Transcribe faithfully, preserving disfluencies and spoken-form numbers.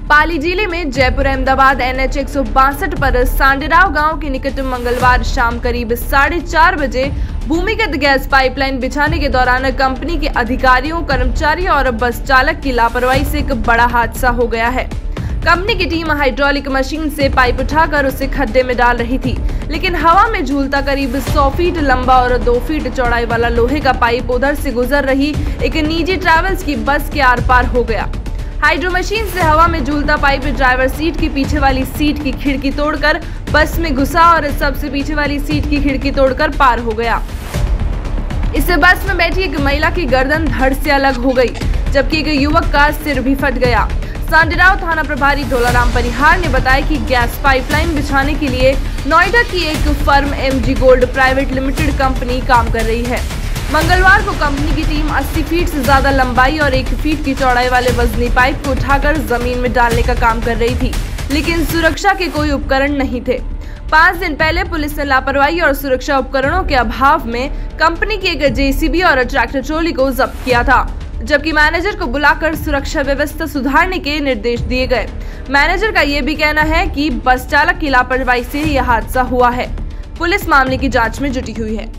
पाली जिले में Jaipur Ahmedabad N H एक सौ बासठ पर सांडेराव गांव के निकट मंगलवार शाम करीब साढ़े चार बजे भूमिगत गैस पाइपलाइन बिछाने के दौरान कंपनी के अधिकारियों, कर्मचारियों और बस चालक की लापरवाही से एक बड़ा हादसा हो गया है। कंपनी की टीम हाइड्रोलिक मशीन से पाइप उठाकर उसे खड्डे में डाल रही थी, लेकिन हवा में झूलता करीब सौ फीट लंबा और दो फीट चौड़ाई वाला लोहे का पाइप उधर से गुजर रही एक निजी ट्रैवल्स की बस के आर पार हो गया। हाइड्रो मशीन से हवा में झूलता पाइप ड्राइवर सीट की पीछे वाली सीट की खिड़की तोड़कर बस में घुसा और सबसे पीछे वाली सीट की खिड़की तोड़कर पार हो गया। इससे बस में बैठी एक महिला की गर्दन धड़ से अलग हो गई, जबकि एक युवक का सिर भी फट गया। सांडेराव थाना प्रभारी ढोलाराम परिहार ने बताया कि गैस पाइपलाइन बिछाने के लिए नोएडा की एक firm M G gold private limited company काम कर रही है। मंगलवार को कंपनी की टीम अस्सी फीट से ज्यादा लंबाई और एक फीट की चौड़ाई वाले वजनी पाइप को उठाकर जमीन में डालने का काम कर रही थी, लेकिन सुरक्षा के कोई उपकरण नहीं थे। पाँच दिन पहले पुलिस ने लापरवाही और सुरक्षा उपकरणों के अभाव में कंपनी की एक जे सी बी और ट्रैक्टर ट्रॉली को जब्त किया था, जबकि मैनेजर को बुलाकर सुरक्षा व्यवस्था सुधारने के निर्देश दिए गए। मैनेजर का ये भी कहना है कि बस चालक की लापरवाही से यह हादसा हुआ है। पुलिस मामले की जांच में जुटी हुई है।